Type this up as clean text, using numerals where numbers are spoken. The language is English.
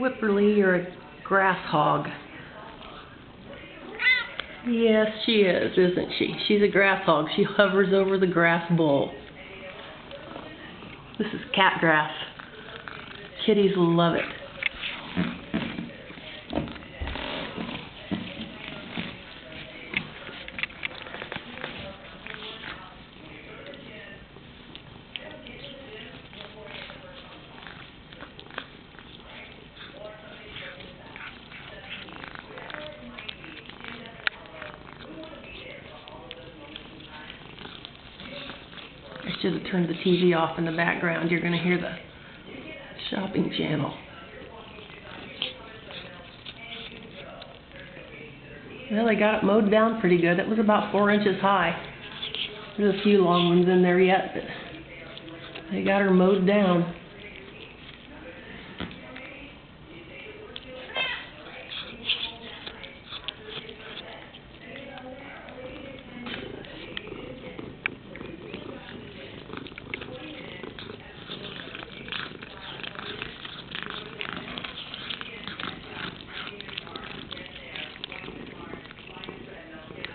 Whipperly, you're a grass hog. Yes, she is, isn't she? She's a grass hog. She hovers over the grass bowl. This is cat grass. Kitties love it. I should have turned the TV off in the background. You're going to hear the shopping channel. Well, they got it mowed down pretty good. It was about 4 inches high. There's a few long ones in there yet, but they got her mowed down.